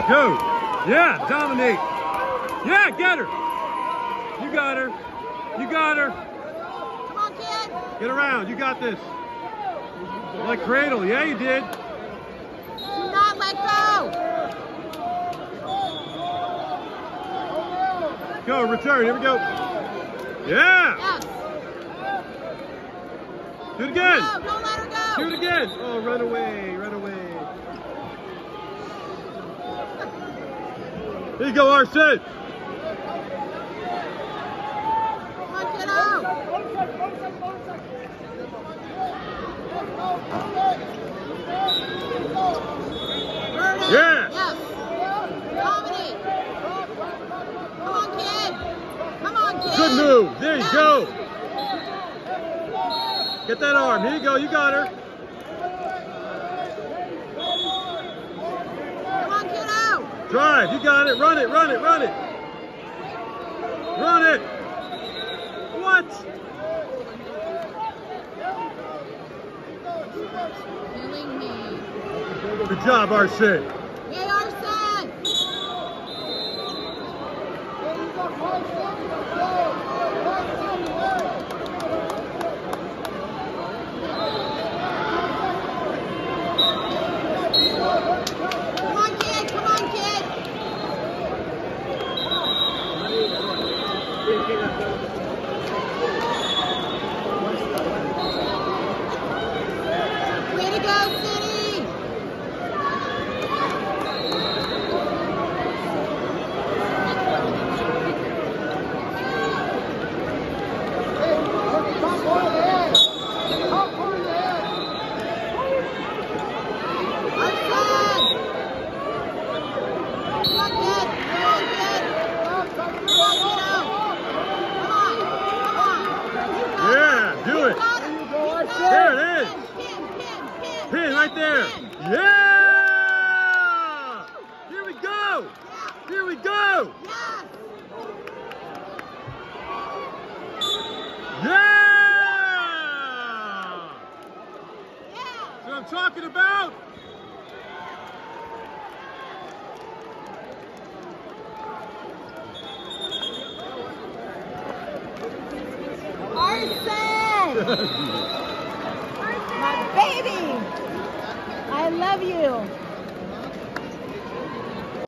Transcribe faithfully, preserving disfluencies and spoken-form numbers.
Go. Yeah, dominate. Yeah, get her. You got her. You got her. Come on, kid. Get around. You got this. Like cradle. Yeah, you did. Do not let go. Go, return. Here we go. Yeah. Yes. Do it again. No, don't let her go. Do it again. Oh, run away. Run away. Here you go, Arsene. Come on, kiddo. Burn it. Yeah. Yes. Dominate. Come on, kid. Come on, kid. Good move. There you Yes. go. Get that arm. Here you go. You got her. Come on, kiddo. Drive. You got it. Run it. Run it. Run it. Run it. What? Killing me. Good job, Arsene. Yay, Arsene. Come on, kid. Come on, kid. Way to go, City. Yeah, do it. There it is. Pin right there. Yeah! Here we go. Here we go. Yeah! That's what I'm talking about. Arsene! My baby! I love you.